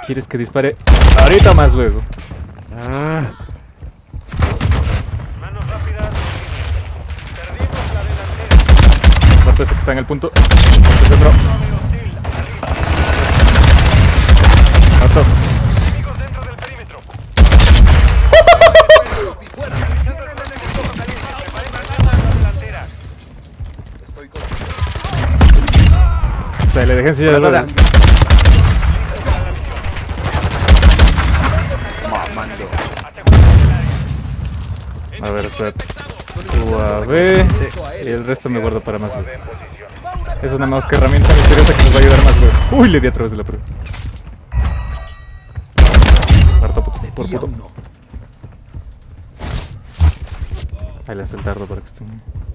¿Quieres que dispare ahorita más luego? Ah. Manos rápidas. Perdimos la delantera. Aparte ese que está en el punto. Aparte otro. Mato. Enemigos dentro del perímetro. Dale, déjense ya de Hola, verdad. Mamando. A ver, espérate. UAV. Y el resto me guardo para más luego. Es una más que herramienta misteriosa que nos va a ayudar más luego. Uy, le di a través de la prueba. Harto puto, por puto. Ahí le hace el dardo para que esté.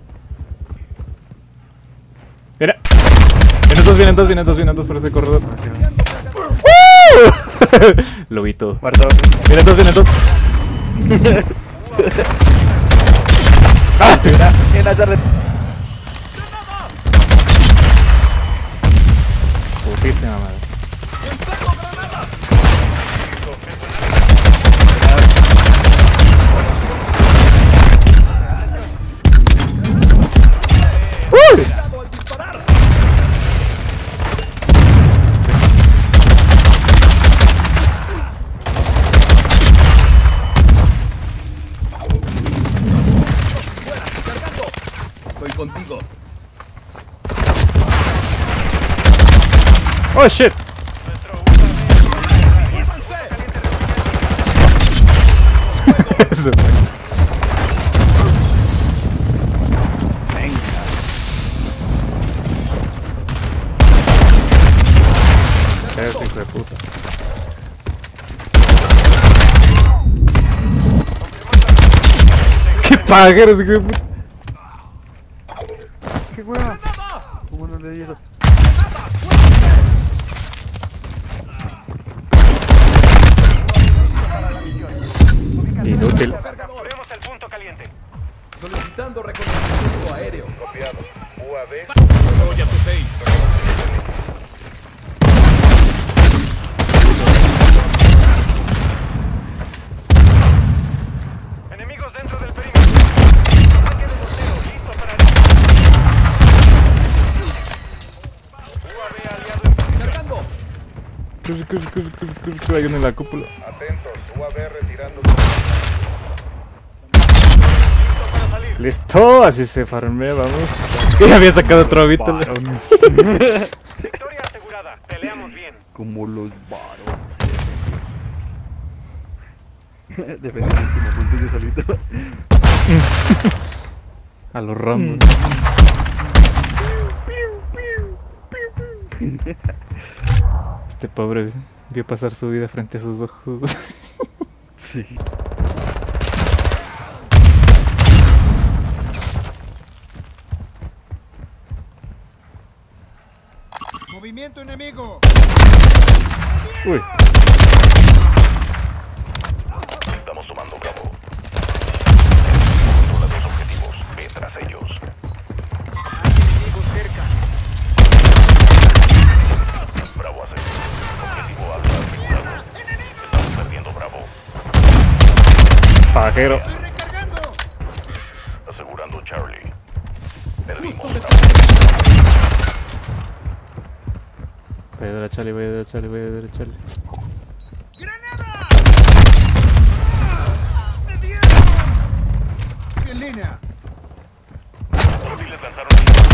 Mira. Vienen dos por ese corredor. Lo vi todo. Muerto. Vienen dos. ¡Ah! Mira, en la tarde. Putísima madre. ¡Uy! Estoy contigo. ¡Oh, shit! Eso fue. Venga. Ese hijo de puta. ¡Qué pajeros, hijo de puta! ¿Qué hueva? ¿Cómo no le di eso? Inútil. Capturemos el punto caliente. Solicitando reconocimiento aéreo. Copiado. UAV. Voy a tu 6. Enemigos dentro del perímetro. Ataque de boteo. Listo para UAV aliado en Cargando. Corre. Hay uno en la cúpula. Atentos. UAV retirando. Listo, así se farmea, vamos. Y había sacado otro Beetle. Victoria asegurada. Peleamos bien. Como los varones. Defendiendo el último punto yo solito. A los Rambo. Este pobre vio pasar su vida frente a sus ojos. Sí. Movimiento enemigo. Uy. Estamos sumando Bravo. Zona 2 objetivos. Ve tras ellos. Enemigos cerca. Bravo asegurado. Objetivo alfa asegurado. Estamos perdiendo Bravo. Pajero. Estoy recargando. Asegurando Charlie. Perdimos Justo de Bravo. Voy a dar a Charlie, voy a dar a Charlie. ¡Granada! ¡Me dieron! En línea. Los civiles lanzaron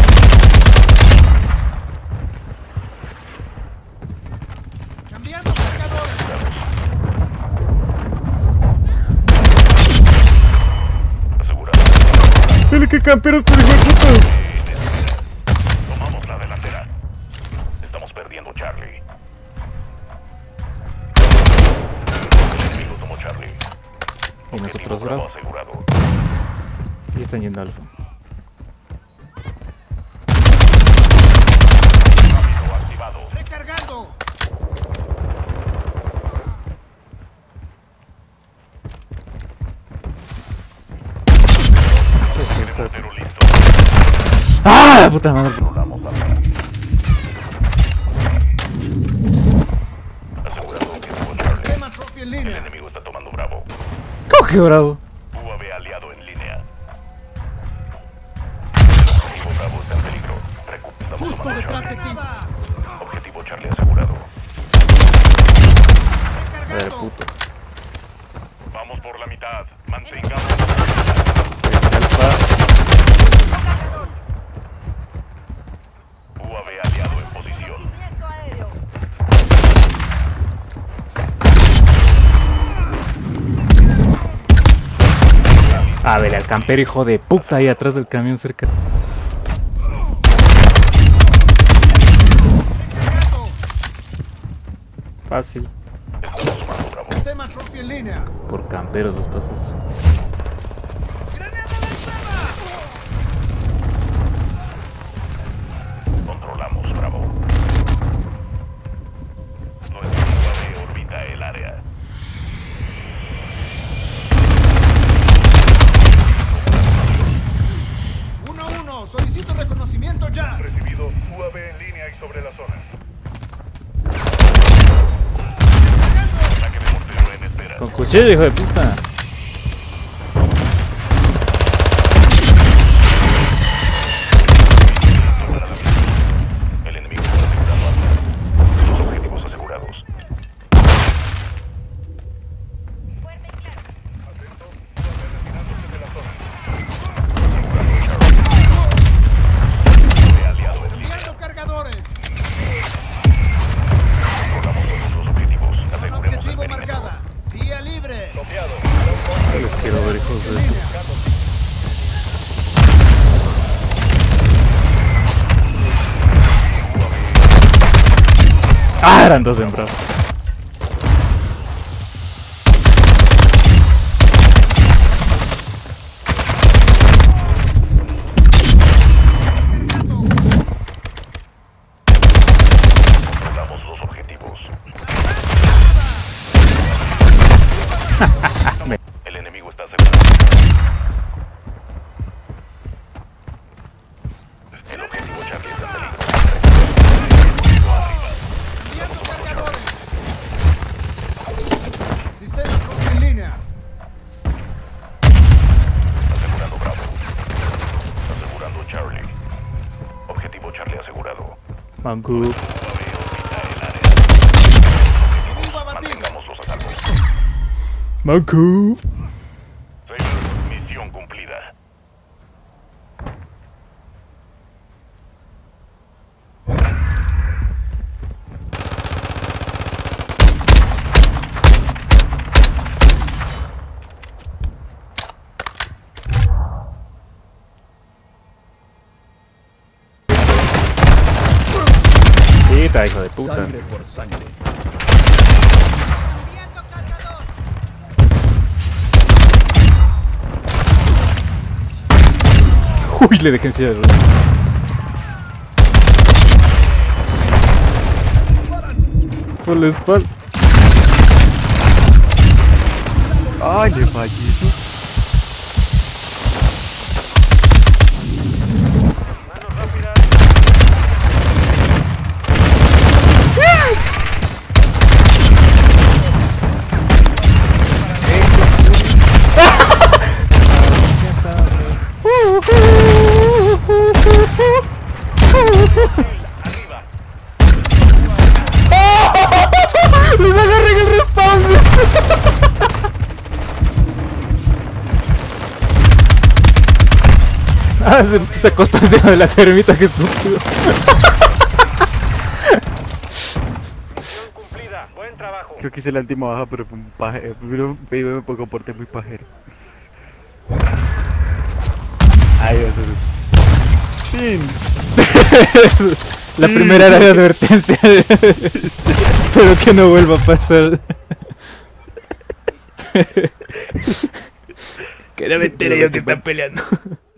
Cambiando cargador. asegurado. ¡Dale que camperos, por hijo de puta! Tomamos la delantera. Estamos perdiendo Charlie. El enemigo tomó Charlie. Y nosotros, Bravo Bravo. asegurado. Y están yendo a Alfa. Rápido activado. Recargando. Portero listo. ¡Ah! ¡Puta madre! Controlamos a asegurando objetivo. qué bravo. UAV aliado en línea. El objetivo Bravo está en peligro. Recuperamos Justo mando detrás de Charlie. ti. Objetivo Charlie asegurado. A ver, Recargando. puto. Vamos por la mitad. Mantengamos. Alfa. UAV aliado en posición. Movimiento aéreo. A ver, al campero hijo de puta ahí atrás del camión cerca. Recargando. Fácil. Estamos sumando Bravo. Sistema trophy en línea. Por camperos los pasos. ¡Granada lanzada! Controlamos Bravo. Nuestra UAV orbita el área. 1-1, solicito reconocimiento ya. Recibido UAV en línea y sobre la zona. Ataque de mortero en espera. Con cuchillo, hijo de puta. El enemigo está asegurando armas. Los objetivos asegurados. UAV aliado en línea. Enviando cargadores. Controlamos todos los objetivos. Con Aseguremos el objetivo perímetro. marcada. Vía libre. Los quiero ver, hijos de... Línea. ¡Ah! Eran dos en bravo. Controlamos los objetivos. El enemigo está asegurado. El objetivo Charlie está en peligro. Enviando cargadores. Sistema trophy en línea. Asegurando Bravo. Asegurando Charlie. Objetivo Charlie asegurado. Mangu. UAV orbita el área. Enemigo abatido. Mantengámoslos a salvo. Mangu. Saber, misión cumplida. Quita, hijo de puta. Enviando cargador. Uy, le dejé en silla de ruedas. Por la espalda. Ay, le fallé. Arriba. ¡Les agarré en el respawn! Ah, se acostó encima de la termita, que estúpido. Misión cumplida. Buen trabajo. Creo que hice la última baja, pero fue un pajero. Primero me comporté muy pajero. Ay, eso es. Fin. La primera era de advertencia. Pero que no vuelva a pasar. Que no me entere yo que están peleando.